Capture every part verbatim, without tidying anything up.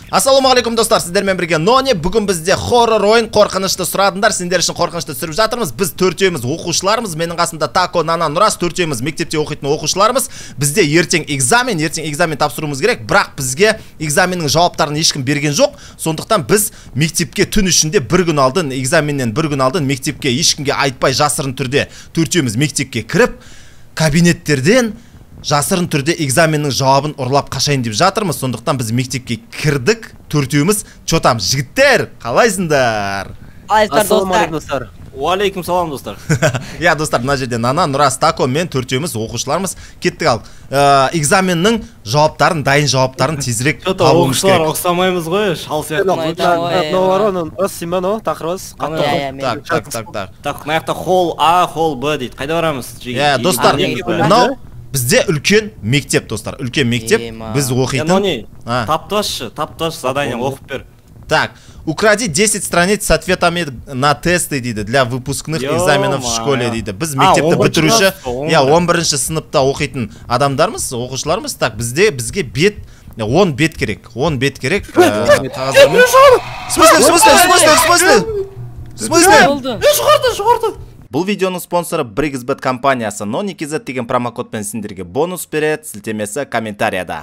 Ассалаумағалейкум достар, сіздермен бірге Нони. Бүгін бізде хоррор ойын қорқынышты сұрадыңдар. Сендер үшін қорқынышты түсіріп жатырмыз. Біз төртеуміз оқушылармыз. Менің қасымда Тако, Нана, Нұрас, төртеуміз мектепте оқитын оқушылармыз. Бізде ертең экзамен, ертең экзамен тапсыруымыз керек. Бірақ бізге экзаменнің жауаптарын ешкім берген жоқ. Сондықтан біз мектепке түн ішінде бір күн алдын, экзаменнен бір күн алдын мектепке ешкімге айтпай жасырын түрде төртеуміз мектепке кіріп, кабинеттерден жасырын түрде экзаменнің жауабын ұрлап қашайын деп жатырмыз. Сондықтан біз мектепке кірдік, төртеуміз. Чотам, жігіттер, қалайсыңдар? Ассалаумағалейкум достар. Уалейкум салам достар. Я достар, мына жерде Нана, Нұрас, Тако, мен төртеуміз оқушыларымыз кеттік ал. Экзаменнің жауаптарын, дайын жауаптарын тезірек табуымыз керек. Оқушылар оқсамаймыз ғой, шал сияқты. Новорон, Симано, тақырбыз. Так, так, так, так. Так, маяқта хол А, хол Б дейді. Қайда барамыз? Я, достар, мынау бізде үлкен мектеп, достар. Үлкен мектеп, біз оқитын. Нони, тапташы, тапташы, задание оқып бер. Так, укради десять страниц с ответами на тесты дейді, для выпускных экзаменов в школе дейді. Біз мектепті бітіруші, я он бірінші сыныпта оқитын адамдармыз, оқушылармыз. Так, бізде бізге бет, он бет керек, он бет керек. В смысле, в смысле, в смысле, в смысле? В смысле? Шығарды, шығарды. Бұл видеоның спонсоры Brixbet компаниясы. Нони кз деген промокодпен сендерге бонус береді, сілтемесі комментарияда.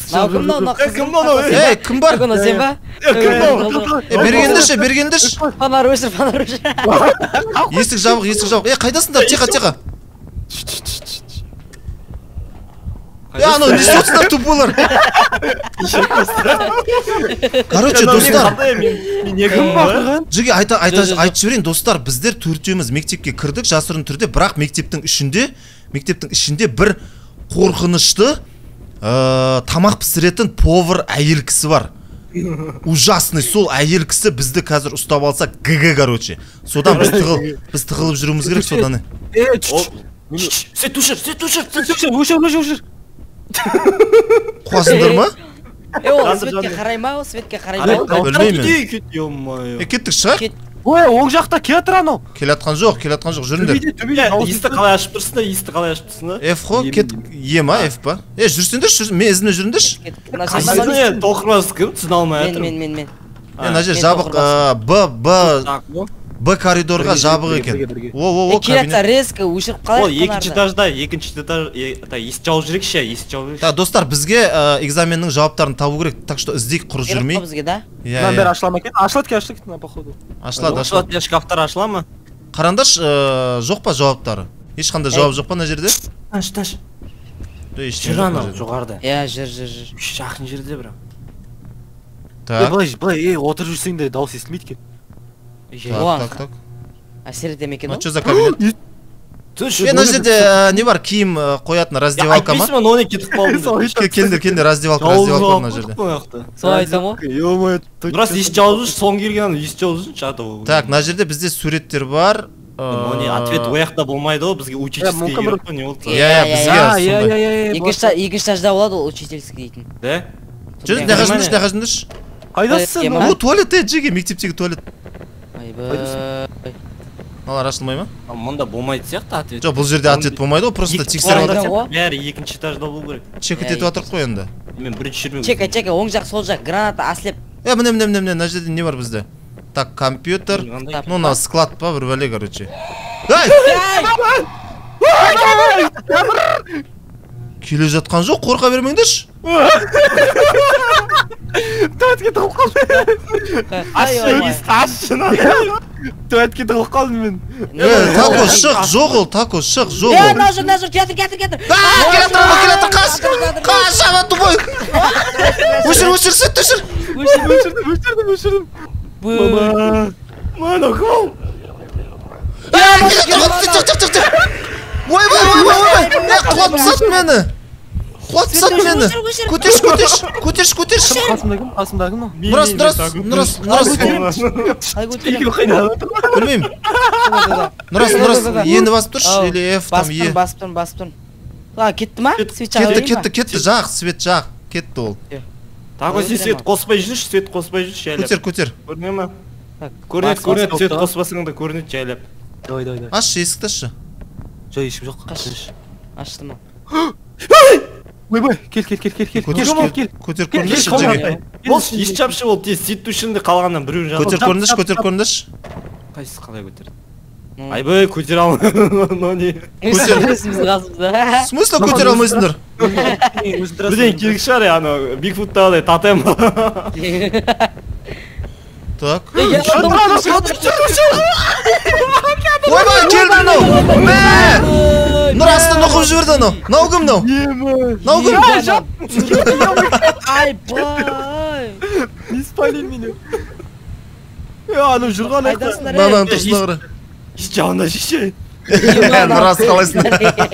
Ей, кім бар? Бергендірші, бергендірші. Фонар өшір, фонар өшір. Есік жабық, есік жабық. Ей, қайдасыңдар? Тиқа, тиқа. Ей, анау не соцсыздар тупылар. Короче, достар. Жеге, айтып жіберейін, достар, біздер төртеуміз мектепке кірдік жасырын түрде, бірақ мектептің ішінде, мектептің ішінде бір қорқынышты тамақ пісіретін повар әйел кісі бар. Ужасный, сол әйел кісі бізді қазір ұстап алса, г-г, короче. Содан біз тығылып жүруіміз керек, содан. Сет өшір, сет өшір, өшір, өшір, өшір. Қуасыңдар ма? Е, ол светке қарай ма, ол светке қарай ма? Білмеймін. Е, кеттік шығар? Ой, оң жақта келатыр анау. Келатқан жоқ, келатқан жоқ, жүріңдер. Есті қалай ашып тұрсың да, есті қалай ашып тұрсың да? F қой, кеттік, Е ма, F па? Е, жүрсіңдер, мен ізімде жүріңдерші. Қайсыны толқырмас кім, түсін алмай атырым. Мен, мен, мен. Е, на жер жабық, Б, Б, Б коридорға жабық екен. О-о-о, кабинет. Келатса резко өшіріп қалай. Ол екінші этажда, екінші этаж, есті жауып жүрек ше, есті жауып жүрек. Так, достар, бізге экзаменнің жауаптарын табу керек, так что іздейік құры жүрмей. Бізге, да? Мынан бері ашыла ма екен? Ашылады ке, ашылады ке, походу. Ашылады, ашылады. Шкафтар ашыла ма? Қарандаш, жоқ па жауаптары? Ешқандай жауап жоқ па мына жерде? Таш, таш. Жүр анау, жоғарда. Иә, жүр, жүр, жүр. Жақын жерде бірақ. Так. Былай, былай, отырып жүрсең де дауыс естілмейді ке. Так, так, так. Әсер етем екен ол? Что за кабинет? Е, на жерде не бар, киім қоятын раздевалка ма? Айтпейсің ма, нони кетіп қалдым. Келдер, келдер, раздевалка, раздевалка мына жерде. Солай айтам о? Нұрас, есті жауып жүрші, соң келген, есті жауып жүрші. Так, на жерде бізде суреттер бар. Нони, ответ ояқта болмайды ол, бізге учительский керек қой, не болды? Иә, иә, бізге сондай. Екінші тажда болады ол учительский дейтін. Да? Жүріңдер, не қажындыршы, не қажындыршы? Қайдасың? О, туалет, е, жеге, мектептегі туалет. Айбай. Алар ашылмай ма? Мұнда болмайды сияқты ответ. Жоқ, бұл жерде ответ болмайды, просто тексеріп жатыр. Бәрі екінші этажда болу керек. Чекет етіп жатырық қой енді. Мен бірінші жүрмем. Чека, чека, оң жақ, сол жақ, граната аслеп. Е, міне, міне, міне, міне, мына жерде не бар бізде? Так, компьютер. Ну, на склад па, бір бәле, короче. Ай! Келе жатқан жоқ, қорқа бермеңдерші. Туалетке тығылып қалды. Ашы, есті ашы. Туалетке тығылып қалдым мен. Е, Тако, шық, жоқ ол, Тако, шық, жоқ ол. Е, нажыр, нажыр, кетір, кетір, кетір. Ааа, келатыр, ол келатыр, қаш, қаш, жава, тупой. Өшір, өшір, сүт, өшір. Өшірдім, өшірдім, өшірдім, өшірдім. Баба. Мана, қол. Е, келатыр, чық, чық, чық, чық. Ой, ой, ой, ой, ой, е, құлап тысады мені. Құлап тысады мені. Көтерш, көтерш, көтерш, көтерш. Қасымда кім, қасымда кім? Нұрас, Нұрас, Нұрас, Нұрас. Білмеймін. Нұрас, Нұрас, ені басып тұршы, или F там Е. Басып тұрын, басып тұрын. Ла, кетті ма? Кетті, кетті, кетті, жақ, свет жақ, кетті ол. Тако, сен свет қоспай жүрші, свет қоспай жүрші, жайлап. Көтер, көтер. Көріне ма? Көрінет, көрінет, свет қоспасың да көрінет, жайлап. Давай, давай, давай. Аш, есікті ашы. Жай, ешім жоқ. Ашты ма? Ой, бай, кел, кел, кел, кел, кел. Көтер, көтер, көрінеші жеге. Ол ес жапшы ол тез сөйтіп ішінде қалғаннан біреуін жатыр. Көтер көріндіш, көтер көріндіш. Қайсысы қалай көтерді? Айбай көтер ал. Не? Көтересіміз қасымызда. В смысле көтер алмайсыңдар? Бірден келік шығар я, ана Бигфуттағыдай тотем. Так. Ойбай, келді мынау. Мә! Нұр астынан оқып жіберді анау. Мынау кім мынау? Мынау кім? Айбай. Не спалил меня. Анау жүрған Қайдасыңдар? Мынау тұрсына қара. Жағында шеше. Нұр асты қалайсыңдар?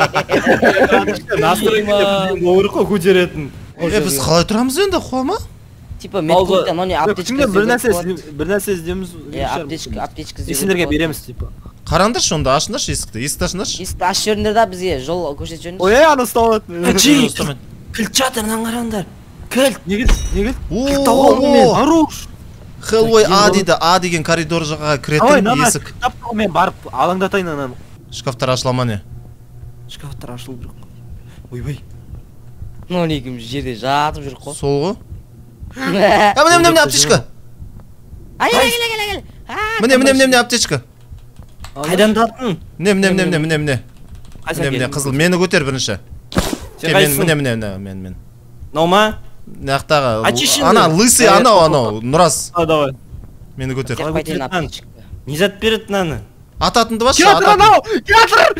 Настроймен оғырық қой көтеретін. Е, біз қалай тұрамыз енді, қуама? Типа медпунктан оны аптечка бір нәрсе бір нәрсе іздейміз. аптечка аптечка іздеуге Сендерге болады. береміз типа. Қараңдаршы онда, ашыңдаршы есікті, есікті ашыңдаршы. Есікті ашып жіберіңдер да бізге жол көрсетіп жіберіңдер. Ой, ана ұстап алады. Кілт жатырынан қараңдар. Кілт. Неге? Неге? О, Аруш. Хеллой А дейді, А деген коридор жағаға Ой, кіретін нана есік. кітап мен барып алаңдатайын ананы. Шкафтар ашыла не? Шкафтар ашылу бірақ. Ойбай. Ну некім жерде жатып жүр қой. Сол ғой? А, міне, міне, міне, аптечка. Ай, ай, ай, ай, ай. Міне, міне, міне, міне, аптечка. Қайдан таттың? Міне, міне, міне, міне, міне, міне. Міне, міне, қызыл, мені көтер бірінші. Сен Міне, қайсың? міне, міне, міне, мен, мен. Мынау ма? Нақтағы, Очищенный. ана, лысый, анау, анау, Нұрас. А, давай. Мені көтер. Тек қайтайын аптечка. Не зат береді мынаны? Ататынды басшы, Театр ататын. анау! Театр!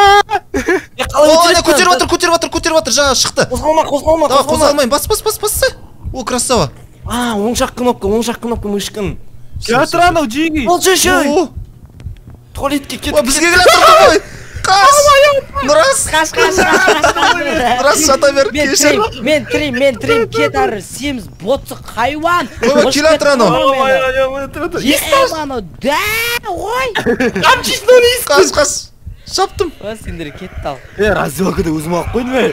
О, не, көтеріп атыр, көтеріп атыр, көтеріп атыр, жаңа шықты. Қозғалма, қозғалма, Давай, қозғалма. қозғалмайын, бас, бас, бас, бас. О, красава. А, оң жақ кнопка, оң жақ кнопка мышкын. Театр анау жиги. Ол жеші. О, Туалетке кет. о, бізге келе тұрды ғой. Қаш! Нұрас! Қаш, қаш, қаш, қаш, қаш. Нұрас, жата бер, Мен кешір. трим, мен трим, мен трим, кетар, семіз, ботсы, хайуан. Ой, келе жатыр анау. Ебану, да, ой. Қаш, қаш. Шаптым. О, сендер кетті ал. Е, раздевалкада өзім алып қойдым бе.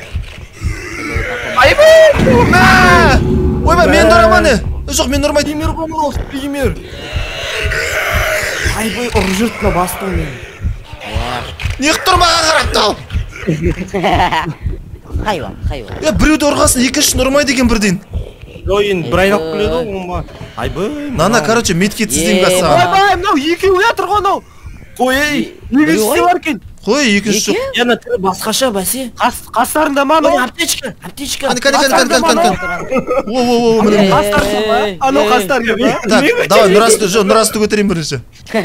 Мә! Ойбай, мен ұрама не? Жоқ, мен ұрмайды. Пример қомыл, пример. Айбай ұрып жүртіна басты мен. Неғып тұрмаға қарап тау? Хайуан, хайуан. Е, біреуді ұрғасын, екіншісін ұрмайды екен бірден. Жо, енді бір айналып келеді ғой оңба. Айбай. Нана, короче, медкет сізден Е, қасаған. Ойбай, мынау екеуі жатыр ғой анау. Қой, ей. Екіншісі бар екен. Қой, екінші жоқ. Яна түрі басқаша бәсе. Қас- Қастарында ма Ой, анау? аптечка, аптечка. Кәне, кәне, кәне, кәне, кәне, кәне. О, о, о, міне, міне. Қастарында ма? Анау қастарында ма? Так, давай, Нұрасты, жоқ, Нұрасты көтерейін бірінші.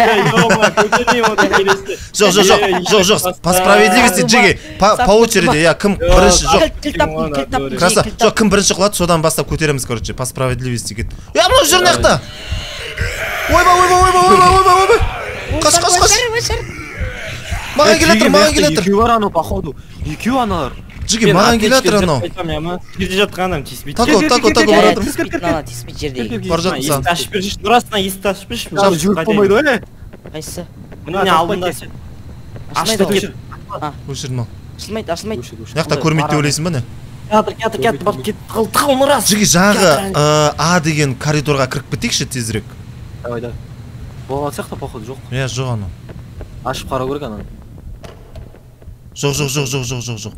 Жоқ, жоқ, жоқ, жоқ, жоқ, по справедливости, Джиги, по по очереди, я, кім бірінші, жоқ. Кіл таптым, кіл таптым. Краса, жоқ, кім бірінші қылады, содан бастап көтереміз, короче, по справедливости кет. Я, мынау жүр нақта. Ойбай, ойбай, ойбай, ойбай, ойбай, ойбай. Қаш, қаш, қаш. Маған келетір, маған келетір. Екеуі бар анау, походу. Екеуі аналар. Джиги, маған келетір анау. Жерде жатқан адам теспейді. Тако, тако, тако бар жатырмыз. Теспейт жердегі. Бар жатырмыз Есікті сан. ашып берші, Нұрасына есікті ашып берші. Жау жүріп болмайды ғой, е? Қайсысы? Міне алдында сен. Ашылмайды Ашты ғой. кет. Өшірдің ау. Ашылмайды, ашылмайды. Яқта көрмейді деп ойлайсың ба не? Театр, театр, театр, барып кет. Тығыл, тығыл Нұрас. Джиги, жаңағы э, А деген коридорға кіріп кетейікші тезірек. Давай, давай. Болған сияқты, походу, жоқ. Иә, жоқ анау. Ашып қарау керек ананы. Жоқ, жоқ, жоқ, жоқ, жоқ, жоқ, жоқ.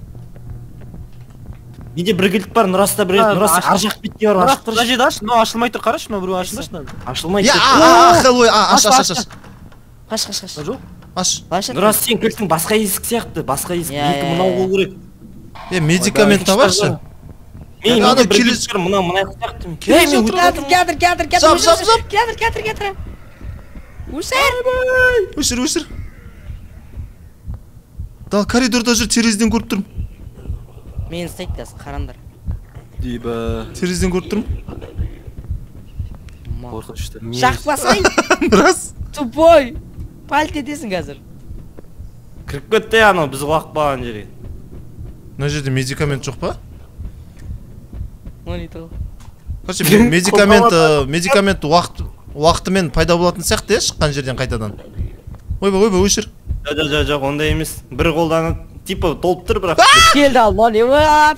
Менде бір кілт бар, Нұраста бір А, Нұрас аш- ар жақ бетке бар, ашып Мына тұршы. жерде аш, мынау ашылмай тұр, қарашы, мынау біреу ашылмашы мынаны. Ашылмайды. Я, деп. а, а, Хеллой, а, аш, аш, аш, аш. Қаш, қаш, қаш. Жоқ. Аш. Қалайша? Нұрас, сен кілтің басқа есік сияқты, басқа есік. Иә, Екі иә, мынау иә. болу керек. Е, медикамент табаршы. Мен Ана менде бір келе- кілт бар, мынау мына сияқты. Ей, Келе мен жатыр. Театр, театр, театр, театр. Жап, жап, жап. Театр, театр, театр. Өсер. Өшір, өшір. Дал коридорда жүр, терезеден көріп тұрмын. Мен істейді дәс, қарандар. Дейбі. Терезеден көріп тұрмын. Қорқынышты. Шақпасай. Рас. Тупой. Пальт етесің қазір. кіріп кетті я, анау біз құлақ қалған жерге. Мына жерде медикамент жоқ па? Ну не то. Короче, ме- медикамент, э, медикамент уақыт уақытымен пайда болатын сияқты, е, шыққан жерден қайтадан. Ойбай, ойбай, өшір. Жоқ, жоқ, жоқ, жоқ, ондай емес. Бір қолданып, типа толып тұр бірақ. Келді ал, ну не va.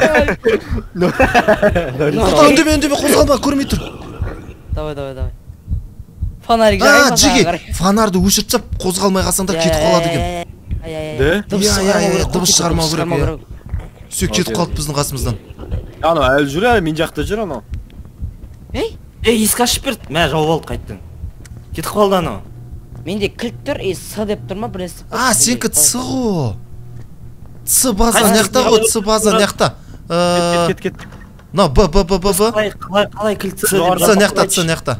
Тоқта, үндеме, үндеме, қозғалма, көрмей тұр. Давай, давай, давай. Фонарик А, жағайын Джиги, фонарды өшіріп тастап, қозғалмай қалсаңдар кетіп қалады екен. Де? Дыбыс Иә, иә, иә, дыбыс шығармау шығармау керек, керек. Сөк кетіп қалды біздің қасымыздан. Анау әлі жүр, әлі мен жақта жүр анау. Ей, Ей, есік ашып берді. Мә, жауып алды қайттың. Кетіп қалды анау. менде кілт тұр, и С деп тұр ма, біресі? А, сенікі Ц ғой. Ц база Қайсы- наяқта ғой, Ц база наяқта. Кет, кет, кет. На, Б, Б, Б, Б, Б. Қалай, қалай, қалай кілтсі Ц наяқта, Ц наяқта.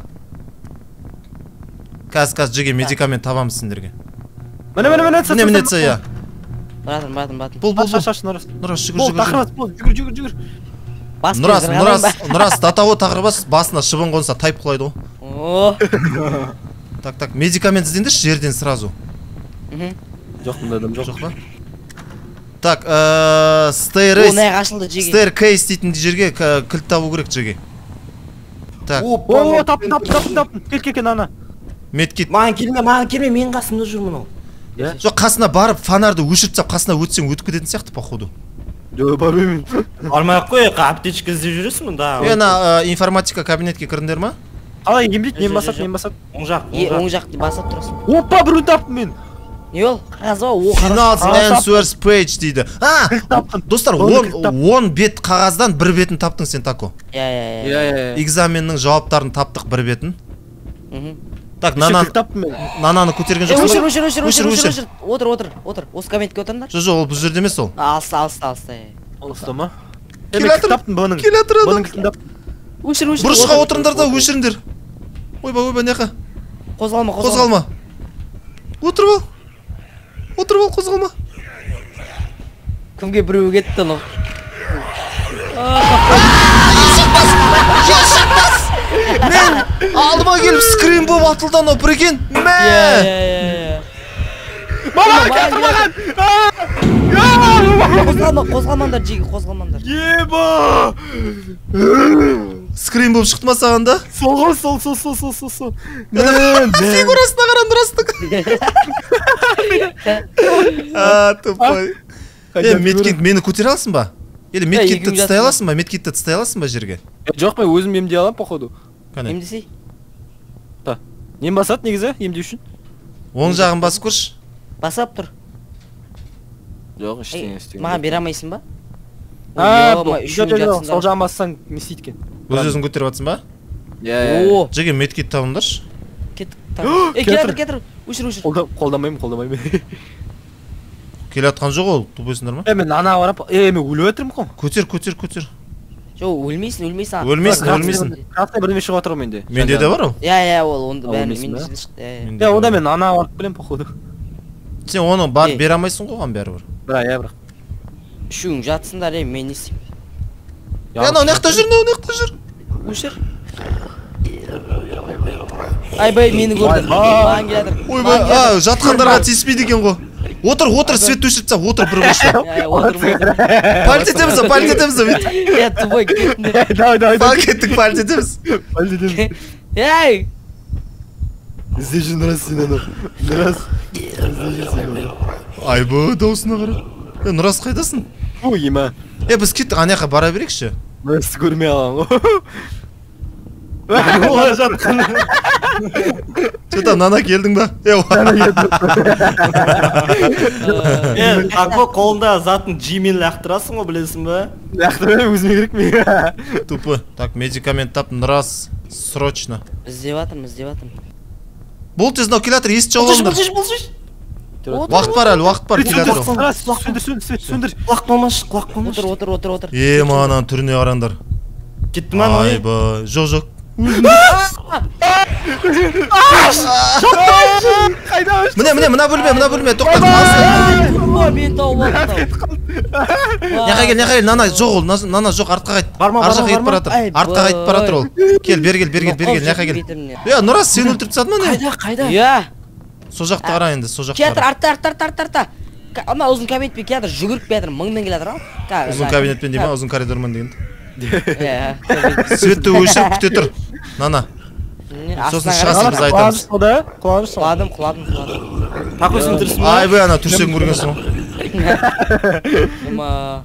Қазір, қазір жеге медикамент табамыз сендерге. Міне, міне, міне, Міне, міне, Ц, я. Баратын, баратын, баратын. Бұл, бұл, Аш, аш, бұл. аш, Нұрас. Нұрас, жүгір, Бол, жүгір, тақырбас, жүгір. бол, жүгір, жүгір, жүгір. Бас Нұрас, кезір Нұрас, қалайын ба? Нұрас, татауы тақырбас, басына шыбын қонса тайып құлайды ғой. О, Так, так, медикамент іздеңдерші жерден сразу. мхм. Жоқ, мұнда адам жоқ. Жоқ па? Так, э, О, стейрейс, наяқ ашылды жеге. стейркейс дейтін жерге к- кілт табу керек жеге. Так, О, таптым, таптым, таптым, таптым. Кел, кел, кел, ана. медкит. Маған келме, маған келме, мен қасымда жүр мынау. Жоқ, қасына барып фонарды өшіріп тастап қасына өтсең өтіп кететін сияқты походу. Жоқ, бармаймын. Бармай-ақ қой, аптечка іздеп жүресің мұнда. Е, ана э, информатика кабинетке кіріңдер ма? Қалай емдейді, мен Жоқ, басады, жоқ, мен басады. Оң жақ, Е, оң оң жақ. жақты басып тұрасың. Опа, біреуін таптым мен. Не ол? Қағаз ба? О, Finance қараш. answers page дейді. А, таптым. достар, Оны он кілт таптым. он бет қағаздан бір бетін таптың сен тако. Иә, иә, иә. Иә, иә, иә. Экзаменнің жауаптарын таптық бір бетін. Мхм. Так, Еще нананы кілт таптым мен. нананы көтерген Е, жоқсың өшір, ба? өшір, өшір, Өшір, өшір, өшір. өшір. Отыр, отыр, отыр. Осы кабинетке отырыңдар. Жоқ, жоқ, ол бұл жерде емес ол. Алыста, алыста, алыста. е. Олыста ма? Келе Мен кілт жатыр, таптым бұның. келе жатыр адам. Бұның кілтін таптым. Өшір, өшір. Бұрышқа отыр. отырыңдар да өшіріңдер. Ойба, ойба, неқа? Қозғалма, қозғалма. Қозғалма. Отырып ал. Отырып ал, қозғалма. Кімге біреу кетті анау. Мен алдыма келіп скрин болып атылды анау бір екен. Иә, Мә! иә, иә. Маған, кетті маған! Қозғалма, қозғалмаңдар, жеге, қозғалмаңдар. Еба! Скрин болып шықты ма саған да? Сол ғой, сол, сол, сол, сол, сол, сол. Мен, мен. Фигурасына қара Нұрастың. А, тупой. Е, медкит мені көтере аласың ба? Или медкитті екеуің тыстай жатсың ба? аласың ба? Медкитті тыстай аласың ба жерге? Жоқ, мен өзім емдей аламын, походу. Қане? Емдесей? Нем басады негізі, емдеу үшін? Оң жағын басып көрші. Басап тұр. Жоқ, Ей, ештеңе, ештеңе. маған бере алмайсың ба? А, Ойбай, жоқ, үшеуің жоқ, жоқ, жатсыңдар. сол жағын бассаң не істейді екен? Өз өзің көтеріп жатсың ба? Иә, О, Жерге медкит табыңдаршы. кеттік. Ей, келатыр, келатыр. Өшір, өшір. қолдамаймын, қолдамаймын. Келе жатқан жоқ ол, тупойсыңдар ма? Е, мен ана барап, е, мен өліп жатырмын ғой. Көтер, көтер, көтер. Жоқ, өлмейсің, өлмейсің. Өлмейсің, өлмейсің. Красный бірдеме шығып жатыр ғой менде. Менде де бар ол. Иә, иә, ол онда А, бәрін өлмейсің мен ба? ішінде шықты. Иә, иә. Менде Е, де онда бар. мен ана барып білем, походу. Сен оны бар Ей. бере алмайсың ғой оған бәрібір. Бірақ, иә, бірақ. Үшеуің жатсыңдар, е, мен не істеймін? Е, анау мынаяқта жүр, мынау мынаяқта жүр. Өшір. Айбай, мені көрді. Маған келатыр. Ойбай, а, жатқандарға тиіспейді екен ғой. Отыр, отыр, свет өшіріп тастап, отыр бір бұрышта. Иә, отыр, отыр. Пальтетеміз, пальтетеміз, бүйтіп. Е, тупой, кеттіңдер. Давай, давай, давай. Пакеттік пальтетеміз. Ей! Іздей жүр, Нұрас, сен ана. Нұрас. Айбай, даусына қара. Е, Нұрас қайдасың? Ой, ема. Е, біз кеттік, ана жаққа бара берейікші. Нұрасты көрмей аламын ғой. Олай жатқан. Что-то нана келдің ба? Е, Е, тако қолында затын G-мен лақтырасың ғой, білесің ба? Лақтырмай, өзіме керек мен. тупо. Так, медикамент тап, Нұрас, срочно. Іздеп жатырмын, іздеп жатырмын. Бұл тез мынау келатыр, есті Бұлшыш, жауылыңдар. бұлшыш, бұлшыш. Уақыт бар әлі, уақыт бар, келатыр ол. Нұрас, сөндір, сөндір, сөндір, сөндір. Құлақ болмашы, құлақ болмашы. Отыр, отыр, отыр, отыр. Е, маған түріне қараңдар. Кетті ма, ой? Айбай, жоқ, жоқ. Міне, міне, мына бөлме, мына бөлме, тоқтат. О, мен тауып алдым. Няқа кел, няқа кел, нана жоқ ол, нана жоқ, артқа қайт. Барма, Ар жаққа барма, кетіп баратыр. барма. Артқа қайтып баратыр ол. Кел, бер кел, бер кел, бер кел, няқа кел. Е, Нұрас, сен өлтіріп тастады ма не? Қайда, қайда? Иә. Сол жақты қара енді, сол жақты Келатыр, қара. артта, артта, артта, артта. Ана ұзын кабинетпен келатыр, жүгіріп келатыр, мыңмен келатыр ау. Ұзын кабинетпен дей ма, ұзын коридормен деген. Иә. Светті өшіріп күте тұр. Нана. Сосын шығасың, біз айтамыз. Құланыш сол. Құладым, құладым, құладым. Тако сен тұрсың ба? Айбай, ана түрсең көргенсің ғой. Ыма.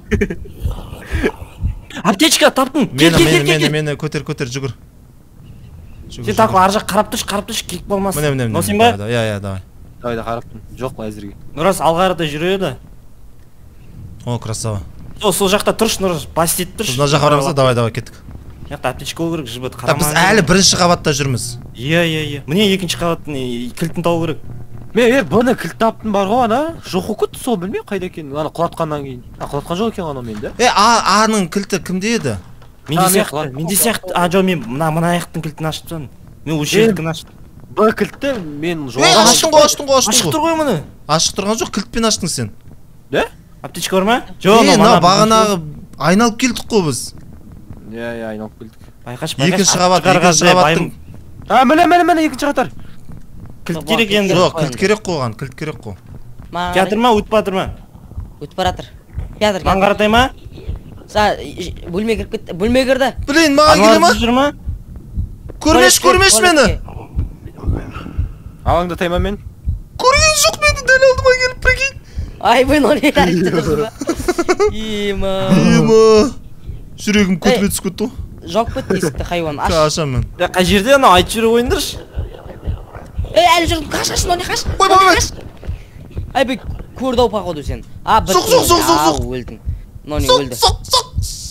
Аптечка таптың. Кел, Мені, кел, мені, кел, мені, кел. мені, көтер, көтер, жүгір. Сен тако ар жақ қарап тұршы, қарап тұршы, кек болмасын. Міне, міне, міне. Носың ба? Иә, иә, давай. Давай да қараптым. Жоқ па әзірге. Нұрас алға қарата жүреді. О, красава. О, сол жақта тұршы, Нұрас, бас етіп тұршы. Біз мына жаққа барамыз да, давай, давай, кеттік. Мына аптечка болу керек, жібіт Та біз әлі бірінші қабатта жүрміз. Иә, иә, иә. Міне екінші қабаттың кілтін табу керек. Мен е бұны кілт таптым бар ғой ана. Жоқ болып кетті сол білмеймін қайда екенін. Ана құлатқаннан кейін. А құлатқан жоқ екен ана менде. Е, А, Аның кілті кімде еді? Менде сияқты, менде сияқты. А, жоқ, мен мына мына аяқтың кілтін аштым. Мен осы жердікін аштым. Б кілтті мен Е, аштың ғой, аштың ғой, аштың Ашық ғой. тұр ғой мұны. Ашық тұрған жоқ, кілтпен аштың сен. Да? Аптечка бар ма? Жоқ, Е, мына бағанағы айналып келдік қой біз. Иә, иә, айналып келдік. Байқаш, байқаш. Екінші қабат, екінші қабаттың. А, міне, міне, міне екінші қатар. Кілт керек енді. Жоқ, кілт керек қойған, кілт керек қой. Кеатыр ма, өтіп батыр ма? Өтіп баратыр. Кеатыр, Маған қаратай ма? Са, бөлме кіріп кетті. Бөлме кірді. Блин, маған келе ма? Жүр ма? Көрмеш, көрмеш мені. Алаңда тайма мен. Көрген жоқ мені, дәл алдыма келіп прикинь. Ай, бұл не әрекет тұрды ба? Ема. Ема. Жүрегім көтіре түсіп кетті ғой. Жоқ кетті есікті хайуан. Аш. Ашам мен. Қай жерде ана айтып жүріп ойындаршы. Ей, әлі жүрдің, қаш, қаш, нони, қаш. Ой, ой, ой. Ай, бек, көрді ау походу сен. А, Соқ, соқ, соқ, соқ, соқ. өлдің. Нони Соқ, өлді. соқ, соқ.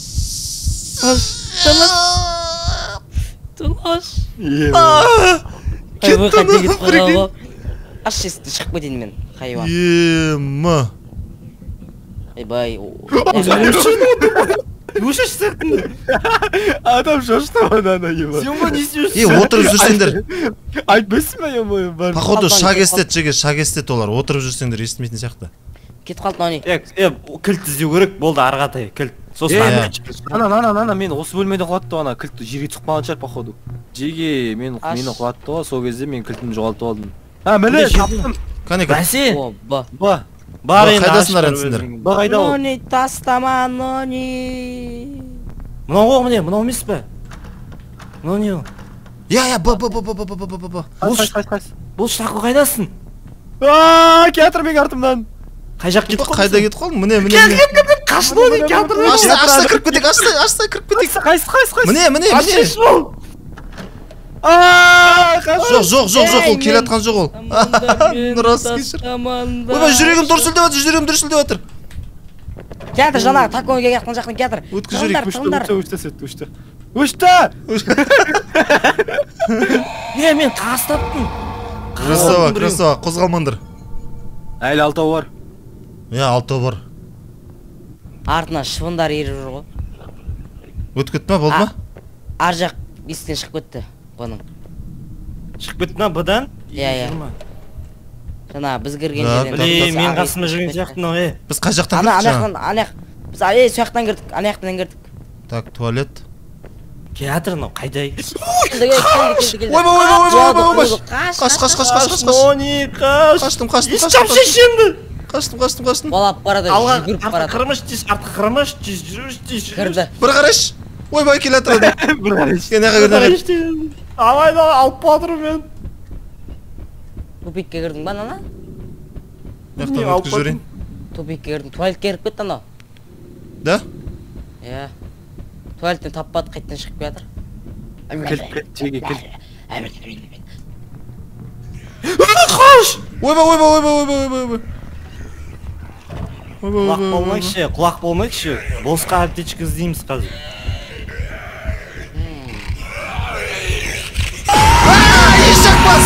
Тылаш. Ай, Кетті бұл қате кетіп прикинь. қойды ғой. Аш есікті шығып кетейін мен, хайуан. Ема. Ай, бай. Өші шықтың. Адам шошты ана ема. Сен ба не істеуші? Е, отырып жүрсеңдер. Айтпайсың ба ема бар. Походу шаг естет, жеге шаг естет олар. Отырып жүрсеңдер естімейтін сияқты. Кетіп қалды, нони. Е, кілт іздеу керек, болды ары қаратай, кілт. Сосын Е, ана. Ана, ана, ана, мен осы бөлмеде құлатты ана кілт жерге түсіп қалған шығар походу. Жерге мен Аш. мені құлатты ғой, сол кезде мен кілтін жоғалтып алдым. А, міне Міне, таптым. Кәне кәне. Бәсе, О, ба. Ба, бар Ба, енді қайдасыңдар ашып енді сендер? өзің. ба қайда ол? Нони, тастама, нони. Мынау ғой міне, мынау емес пе? Мынау не ол? Я, я, ба, ба, ба, ба, ба, ба, ба, ба, ба. Қайсы, қайсы, қайсы. Бұл штақы қайдасың? Ааа, кеатыр мен артымнан. Қай жақ кетіп Қайда кетіп қалдың? Міне, міне, міне. Қашты оны кеатыр. Ашса, ашса кіріп кетейік, ашса, ашса кіріп кетейік. Қайсы, қайсы, қайсы. Міне, міне, міне. Ааа, қайсы. Жоқ, жоқ, жоқ, жоқ, ол Ей, келе мен- жатқан жоқ ол. Амандар, Рас кешір. амандар. Ойбай, жүрегім дүрсілдеп жатыр, жүрегім дүрсілдеп жатыр. Кеатыр, жаңағы такоға келген жақтың кеатыр. Өткіз жүрейік, Тығындар, Өшті, өшті, өшті, өшті. Өшті! Е, мен тастаттым. Красава, красава, қозғалмаңдар. Әлі алтау бар. Я, алтау бар. Артынан шыбындар еріп жүр ғой. Өтіп кетті ма, болды ма? Ар жақ есіктен шығып кетті бұның. Шығып кетті ма бұдан? Иә, иә. Жаңа біз кірген Да, жерден. да, Е, мен ар қасыма есік жүрген шығып сияқты кетті. мынау, е. Біз қай жақтан Ана, кірдік ана жаңа? жақтан, ана жақ. Біз ай, сол жақтан кірдік, ана жақтан кірдік. Так, туалет. Кеатыр мынау қайда? Ойбай, ойбай, ойбай, ойбай. Қаш, қаш, қаш, қаш, қаш. Нони, қаш. Қаштым, қаштым, Ешкім қаштым. шешемді. Қаштым, қаштым, қаштым. Балап барады, Алға, жүгіріп артқа барады. қырмаш, тез, артқа қырмаш, тез жүріш, тез жүріш. Кірді. Бір қараш. Ойбай, келе жатыр. Бір қараш. Кене қағыр, неғыр. Алайда, алып батырым мен. Тупикке кірдің ба, ана? Яқтан өткіз жүрейін. Тупикке кірдің, туалетке кіріп кетті ана. Да? Иә. Туалеттен таппады, қайттан шығып келатыр. Кілт, кілт, жерге кілт. Қаш! Ойбай, ойбай, ойбай, ойбай, ойбай, ойбай. Ойбай, Құлақ ойбай, ойбай. болмайықшы, құлақ болмайықшы. Босқа аптечка іздейміз қазір. Еш жақпас!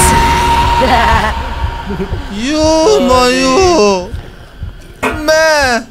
Ё-моё! Мә!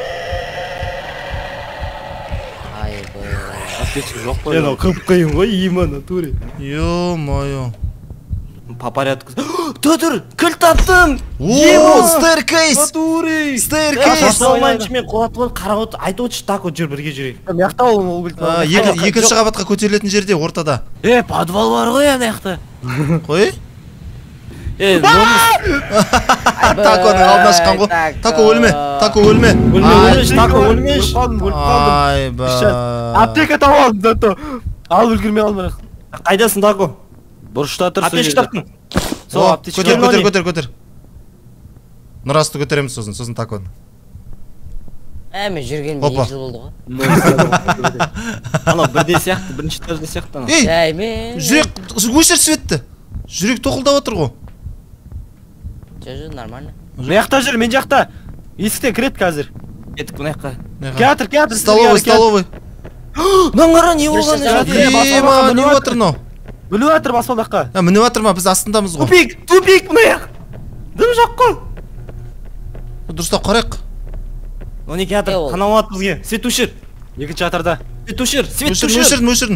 Айбай. Аптечка жоқ қой. Мен қып қиын ғой, ема натуре. Ё-моё! По порядку. Тұр, тұр, кіл таптым! О, стейркейс! Натуре! Стейркейс! Жасалмайыншы мен құлатып ол қарап отыр, айтып отыршы тако жүр бірге жүрейік. Мен жақта ол ол кілт. А, екі- екінші қабатқа көтерілетін жерде, ортада. Е, подвал бар ғой ана жақта. Қой? Е, номыз, Таконың алдына шыққан ғой. Тако өлме, тако өлме. өлме, өлмеш, тако өлмеш. Өліп қалдым, өліп қалдым. Айбай. Аптека тауып алдым, зато. Алып үлгермей қалдым. Қайдасың тако? Бұрышта тұр. Аптечка таптың. Сол О, аптечка. көтер, көтер, Нони. көтер, көтер. Нұрасты көтереміз сосын, сосын таконы. Ә, мен жүрген Опа. екі жыл болды ғой. Анау бірде сияқты, бірінші этажда сияқты анау. Ей, Әй, мен... жүрек, өшір светті. Жүрек тоқылдап отыр ғой. Жо, жо, нормально. Мен жақта жүр, мен жақта. Есіктен кіреді қазір. Кеттік мына жаққа. Неға? Театр, театр. Столовый, столовый. Мынаны қара, не болған жерде? Ема, не отыр мынау? Біліп жатыр баспалдаққа. А, міне отыр ма? Біз астындамыз ғой. Тупик, тупик мына жақ. Дым жоқ қой. Дұрыстап қарайық. он екі атыр, қанауат бізге. Свет өшір. Екінші атырда. Свет өшір, свет Өшірін, өшір. өшірін, өшірін.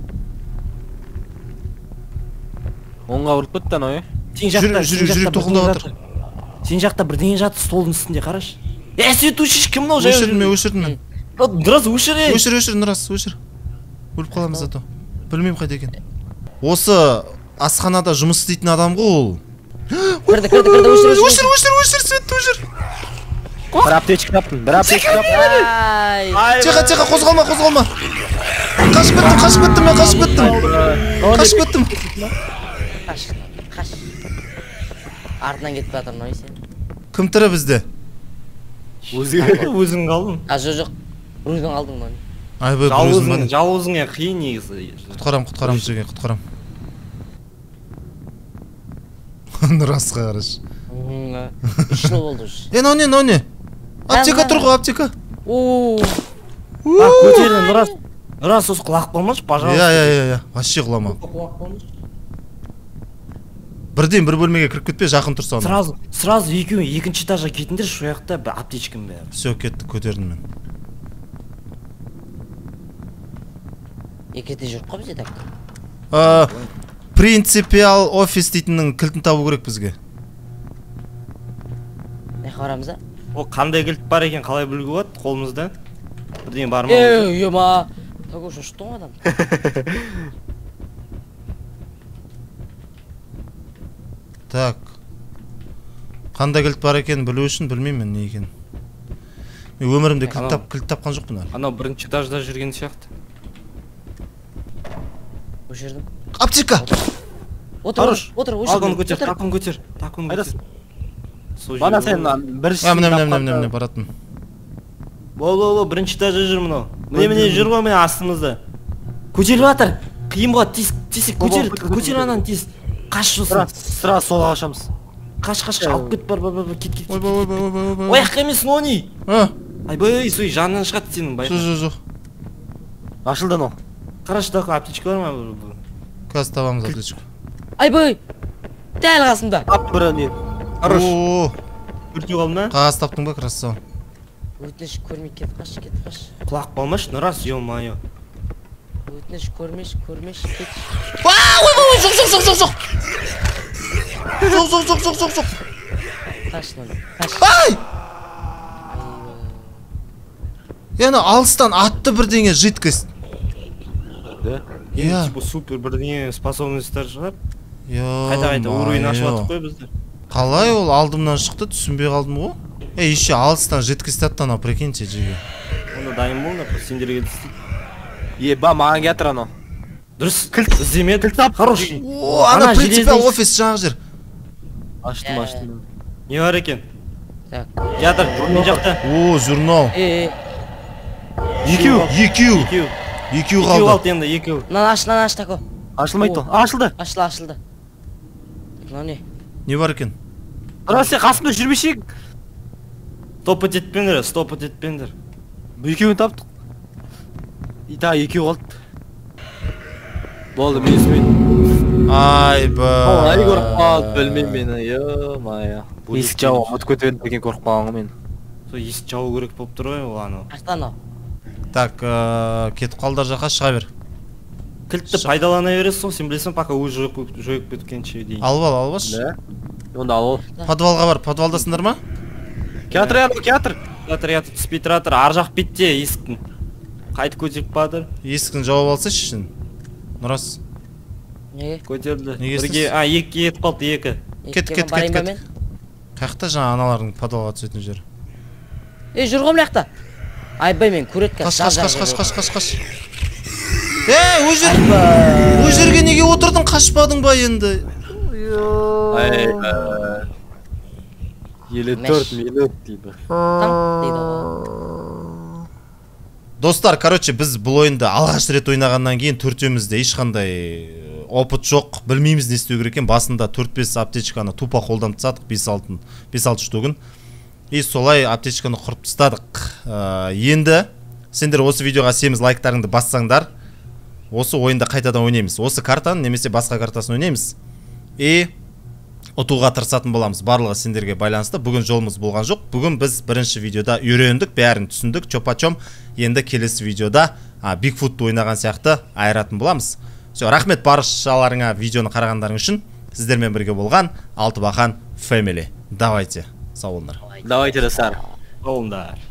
Оңға ұрып кетті анау, е? Сен жақта, Жүрек, жүрек, жүрек тоқылдап жатыр. Сен жақта бірдеңе жатыр столдың үстінде, қарашы. Е, свет өшір, кім мынау жаяу Өшірін, мен жүрген? өшірдім мен. Нұрас өшір, е. Өшір, өшір, Нұрас, өшір. Өліп қаламыз зато. Білмеймін қайда екен. Осы асханада жұмыс істейтін адам ғой ол. Кірді, кірді, кірді, өшір, өшір. Өшір, өшір, өшір, светті өшір. Бір аптечка таптым, бір аптечка таптым. Ай. Тихо, тихо, қозғалма, қозғалма. Қашып кеттім, қашып кеттім, мен қашып кеттім. Қашып кеттім. Қаш, қаш. Артынан кетіп жатыр мынау сен. Кім тірі бізде? Өзің қалдың. А, жоқ, жоқ. Рульден алдың мынау. Айбай, бір өзім Жауызың, бәні. жауызыңа қиын негізі. Құтқарам, құтқарам сізге, құтқарам. Нұрасқа қараш. Үш жыл болды уже. Е, мынау не, мынау не? Аптека тұр ғой, аптека. Ооо. Бақ, көтерді, Нұрас. Нұрас, осы құлақ болмашы, пожалуйста. Иә, иә, иә, иә. Вообще құлама. Бірден бір бөлмеге кіріп кетпе, жақын тұрсам. Сразу, сразу екеуі екінші этажға кетіңдер, шу жақта бір аптечкам бәрі. Все, кетті, көтердім мен. Екеде жүріп қой бізде так. А, принципиал офис дейтіннің кілтін табу керек бізге. Не қарамыз да? О, қандай кілт бар екен, қалай білуге болады қолымызда? Бірден бар ма? Ей, ема. Такой шоштың адам. Так. Қандай кілт бар екен білу үшін білмеймін не екен. Мен өмірімде кілт тап, кілт тапқан жоқпын әлі. Анау бірінші этажда жүрген сияқты. Өшірдім. Аптека! Отыр, Хорош. отыр, Ал, өшір. оны көтер, так оны көтер, так оны көтер. Бана сен бірінші А, міне, міне, міне, міне, баратын. Бол, бол, бол, бірінші этажда жүр мынау. Міне, міне жүр ғой, міне астымызда. Көтеріп жатыр. Қиын болады, тез, тез, көтер, көтер ананы тез. Қаш жосын. Сразу солға қашамыз. Қаш, қаш, алып кет, бар, бар, бар, кет, кет, кет. Ойбай, ойбай, ойбай, ойбай. Ояққа емес, нони. А, Айбай, сой, жанынан шығады сенің, байқа. жоқ, жоқ, жоқ. Ашылды анау. Қарашы, такой аптечка бар ма? Қазір табамыз аптечку. Айбай. Дәл қасымда. Тап бірі не. Хорош. О, Үртеу қалды ма? қағаз таптың ба, красава. Өтініш көрмей кетіп қаш, кетіп қаш. Құлақ болмаш, Нұрас, ё-майо. Өтініш көрмеш, көрмеш, кет. Ойбай, жоқ, жоқ, жоқ, жоқ, жоқ. Жоқ, жоқ, жоқ, жоқ, жоқ, жоқ. Қаш, нони. Қаш. Ай! Яна алыстан атты бірдеңе жидкость. Да? Иә. Типа супер бірдеңе способностьтар шығар. Қайта Қайта-қайта уровень ашып атып қой біздер. Қалай ол алдымнан шықты, түсінбей қалдым ғой. Е, еще алыстан жидкость атты анау, прикиньте, жеге. Онда дайын бол, например, сендерге істейді. Еба, маған кетір анау. Дұрыс, кілт іздемеді. Кілт тап, хорош. О, ана принципиал офис жаңағы жер. Аштым, аштым. Не бар екен? Так. Жатыр, мен жақта. О, журнал. Е, Екеу, екеу. Екеу. Екеу Екеу қалды. қалды енді, екеу. мынаны аш, мынаны аш тако. Ашылмайды ол. Ашылды. Ашылды, ашылды. Мынау не? Не бар екен? Рас, сен қасымда жүрмешек. Стопот етпеңдер, стопот етпеңдер. Екеуін таптық. Ита, екеу қалды. Болды, мен үстімейді. Айбай. Ай, көріп қалды, білмейм мені, ё-майя. Есік жауы, ұмыт көтерді деген көріп қалған ғой мен. Сол есік жабу керек болып тұр ғой, ол анау. Ашты анау. Так, кетіп қалдар жаққа шыға бер. Кілтті пайдалана бересің ғой, сен білесің, пока өз жойып кеткенше дейін. Алып ал, алып аш. Да? Онда ал ол. Подвалға бар, подвалдасыңдар ма? Театр, яны, театр. Театр ятып түспей тұратыр, ар жақ бетте есіктің. Қайтып көтеріп бадыр. Есіктің жауап алса шешін. Нұрас. Неге? Көтерді. Неге Бірге, а, екі етіп қалды, екі. Кет, кет, кет, кет. Қаяқта жаңа аналардың подвалға түсетін жер. Ей, жүр ғой мынақта. Айбай мен көреткен. Қаш, қаш, қаш, қаш, қаш, қаш, қаш. Ей, өз жер... Өз жерге неге отырдың, қашпадың ба енді? Айбай. елу төрт минут дейді. Там дейді ғой. Достар, короче, біз бұл ойынды алғаш рет ойнағаннан кейін төртеумізде ешқандай опыт жоқ, білмейміз не істеу керек екен. Басында төрт бес аптечканы тупа қолдан тастадық, бес алты штугін. И солай аптечканы құрып тастадық. Енді сендер осы видеоға семіз лайктарыңды бассаңдар, осы ойында қайтадан ойнаймыз. Осы картаны немесе басқа картасын ойнаймыз. И ұтуға тырысатын боламыз. Барлығы сендерге байланысты. Бүгін жолымыз болған жоқ. Бүгін біз бірінші видеода үйрендік, бәрін түсіндік, чопа-чом. Енді келесі видеода Бигфутты ойнаған сияқты айыратын боламыз. Все, рахмет баршаларыңа видеоны қарағандарың үшін. Сіздермен бірге болған Алтыбақан Family. Давайте, сау болыңдар. Давайте, достар. Сау болыңдар.